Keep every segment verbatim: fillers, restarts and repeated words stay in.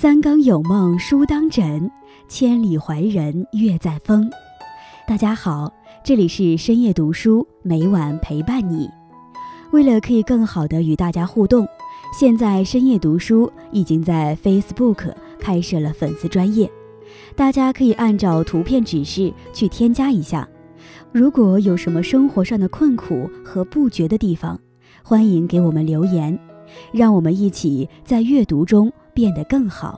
三更有梦书当枕，千里怀人月在风。大家好，这里是深夜读书，每晚陪伴你。为了可以更好的与大家互动，现在深夜读书已经在 Facebook 开设了粉丝专页，大家可以按照图片指示去添加一下。如果有什么生活上的困苦和不觉的地方，欢迎给我们留言，让我们一起在阅读中变得更好。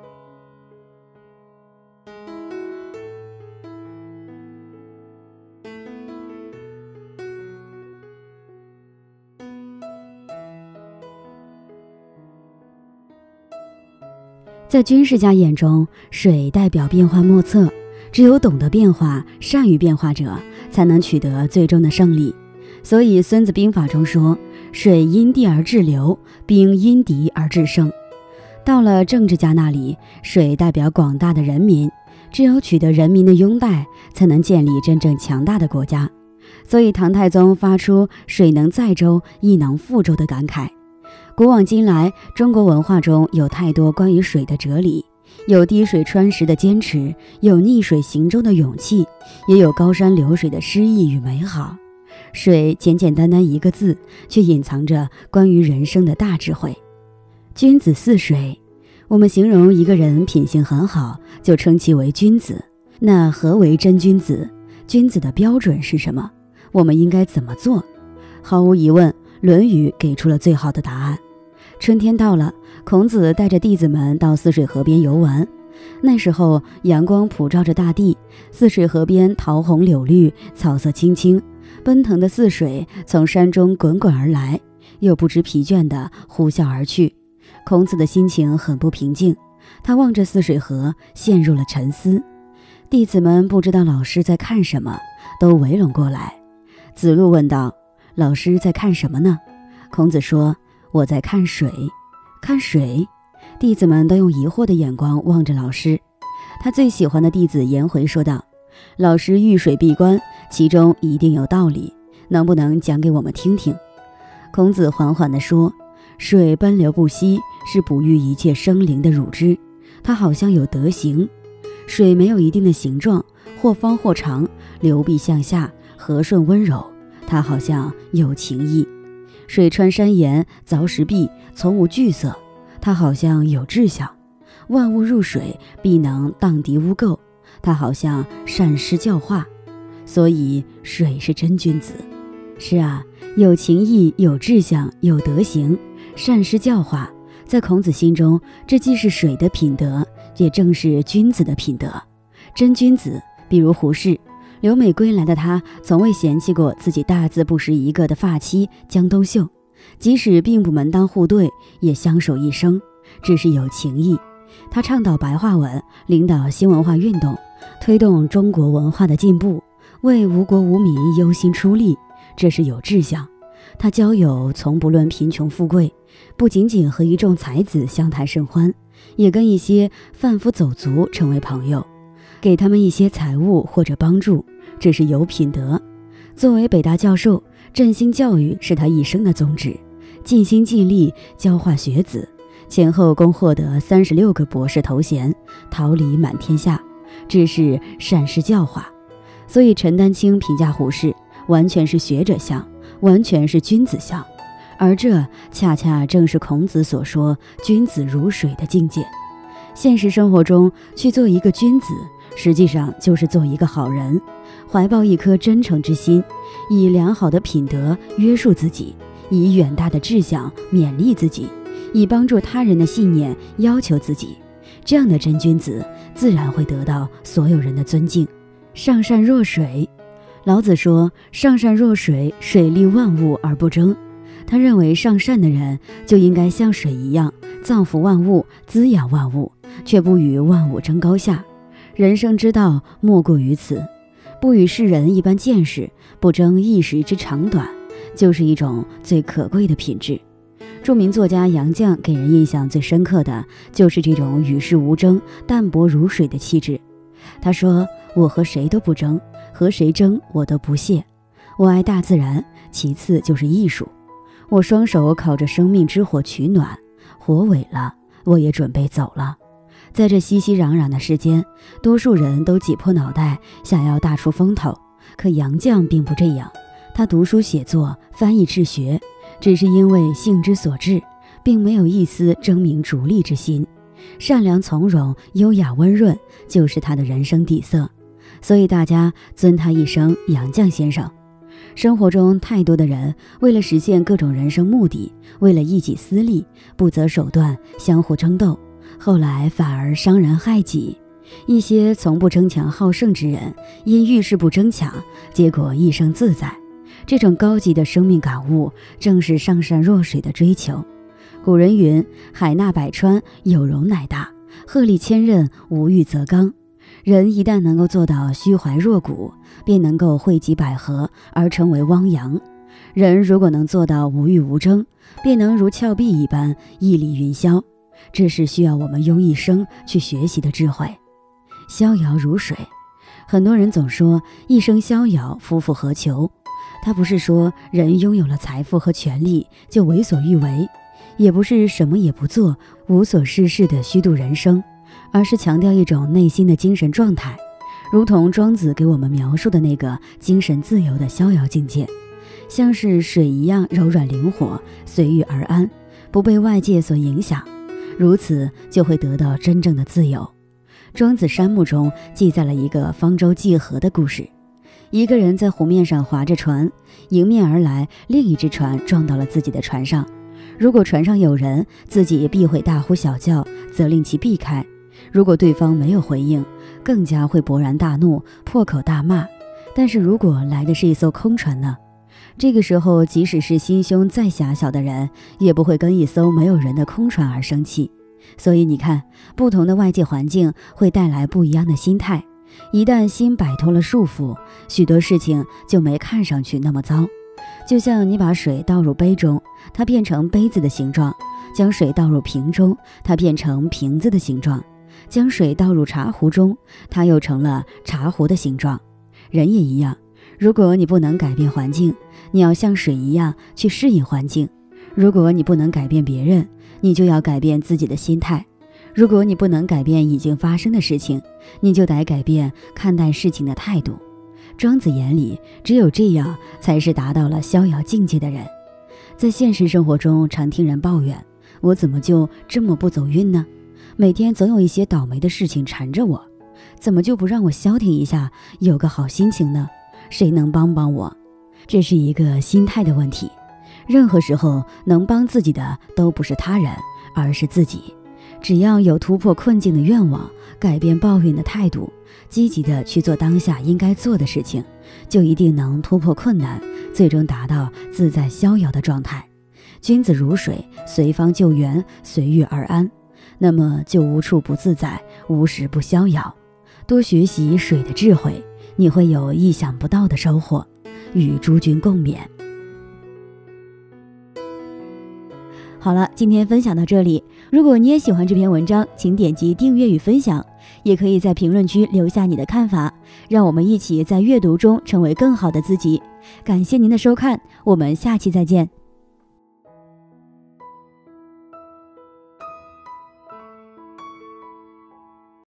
在军事家眼中，水代表变幻莫测，只有懂得变化、善于变化者，才能取得最终的胜利。所以《孙子兵法》中说，水因地而制流，兵因敌而制胜。到了政治家那里，水代表广大的人民，只有取得人民的拥戴，才能建立真正强大的国家。所以唐太宗发出水能载舟，亦能覆舟的感慨。古往今来，中国文化中有太多关于水的哲理，有滴水穿石的坚持，有逆水行舟的勇气，也有高山流水的诗意与美好。水简简单单一个字，却隐藏着关于人生的大智慧。君子似水，我们形容一个人品性很好，就称其为君子。那何为真君子？君子的标准是什么？我们应该怎么做？毫无疑问，《论语》给出了最好的答案。春天到了，孔子带着弟子们到泗水河边游玩。那时候阳光普照着大地，泗水河边桃红柳绿，草色青青，奔腾的泗水从山中滚滚而来，又不知疲倦地呼啸而去。孔子的心情很不平静，他望着泗水河，陷入了沉思。弟子们不知道老师在看什么，都围拢过来。子路问道：老师在看什么呢？孔子说：我在看水。看水？弟子们都用疑惑的眼光望着老师。他最喜欢的弟子颜回说道：老师遇水闭关，其中一定有道理，能不能讲给我们听听？孔子缓缓地说：水奔流不息，是哺育一切生灵的乳汁，它好像有德行。水没有一定的形状，或方或长，流壁向下，和顺温柔，它好像有情意。水穿山岩，凿石壁，从无惧色，它好像有志向。万物入水，必能荡涤污垢，它好像善施教化。所以水是真君子。是啊，有情义，有志向，有德行，善施教化，在孔子心中，这既是水的品德，也正是君子的品德。真君子，比如胡适，留美归来的他从未嫌弃过自己大字不识一个的发妻江冬秀，即使并不门当户对，也相守一生，只是有情义。他倡导白话文，领导新文化运动，推动中国文化的进步，为无国无民忧心出力，这是有志向。他交友从不论贫穷富贵，不仅仅和一众才子相谈甚欢，也跟一些贩夫走卒成为朋友，给他们一些财物或者帮助，这是有品德。作为北大教授，振兴教育是他一生的宗旨，尽心尽力教化学子，前后共获得三十六个博士头衔，桃李满天下，这是善施教化。所以陈丹青评价胡适，完全是学者相，完全是君子相，而这恰恰正是孔子所说君子如水的境界。现实生活中去做一个君子，实际上就是做一个好人，怀抱一颗真诚之心，以良好的品德约束自己，以远大的志向勉励自己，以帮助他人的信念要求自己。这样的真君子自然会得到所有人的尊敬。上善若水，老子说：上善若水，水利万物而不争。他认为上善的人就应该像水一样造福万物，滋养万物，却不与万物争高下。人生之道莫过于此，不与世人一般见识，不争一时之长短，就是一种最可贵的品质。著名作家杨绛给人印象最深刻的就是这种与世无争、淡泊如水的气质。他说：我和谁都不争，和谁争我都不屑。我爱大自然，其次就是艺术。我双手烤着生命之火取暖，火萎了，我也准备走了。 在这熙熙攘攘的世间，多数人都挤破脑袋想要大出风头，可杨绛并不这样。他读书写作，翻译治学，只是因为性之所至，并没有一丝争名逐利之心。善良从容、优雅温润，就是他的人生底色，所以大家尊他一声杨绛先生。生活中太多的人为了实现各种人生目的，为了一己私利，不择手段，相互争斗，后来反而伤人害己。一些从不争强好胜之人，因遇事不争强，结果一生自在。这种高级的生命感悟，正是上善若水的追求。古人云：海纳百川，有容乃大；鹤立千仞，无欲则刚。人一旦能够做到虚怀若谷，便能够惠及百合而成为汪洋。人如果能做到无欲无争，便能如峭壁一般屹立云霄。这是需要我们用一生去学习的智慧。逍遥如水，很多人总说一生逍遥，夫复何求？他不是说人拥有了财富和权力就为所欲为，也不是什么也不做，无所事事的虚度人生，而是强调一种内心的精神状态，如同庄子给我们描述的那个精神自由的逍遥境界，像是水一样柔软灵活，随遇而安，不被外界所影响，如此就会得到真正的自由。庄子山木中记载了一个方舟济河的故事。一个人在湖面上划着船，迎面而来另一只船撞到了自己的船上。如果船上有人，自己必会大呼小叫，责令其避开；如果对方没有回应，更加会勃然大怒，破口大骂。但是如果来的是一艘空船呢？这个时候，即使是心胸再狭小的人，也不会跟一艘没有人的空船而生气。所以你看，不同的外界环境会带来不一样的心态。一旦心摆脱了束缚，许多事情就没看上去那么糟。就像你把水倒入杯中，它变成杯子的形状；将水倒入瓶中，它变成瓶子的形状；将水倒入茶壶中，它又成了茶壶的形状。人也一样，如果你不能改变环境，你要像水一样去适应环境；如果你不能改变别人，你就要改变自己的心态；如果你不能改变已经发生的事情，你就得改变看待事情的态度。庄子眼里，只有这样才是达到了逍遥境界的人。在现实生活中，常听人抱怨，我怎么就这么不走运呢？每天总有一些倒霉的事情缠着我，怎么就不让我消停一下，有个好心情呢？谁能帮帮我？这是一个心态的问题。任何时候能帮自己的都不是他人，而是自己。只要有突破困境的愿望，改变抱怨的态度，积极的去做当下应该做的事情，就一定能突破困难，最终达到自在逍遥的状态。君子如水，随方救援，随遇而安，那么就无处不自在，无时不逍遥。多学习水的智慧，你会有意想不到的收获。与诸君共勉。好了，今天分享到这里。如果你也喜欢这篇文章，请点击订阅与分享，也可以在评论区留下你的看法，让我们一起在阅读中成为更好的自己。感谢您的收看，我们下期再见。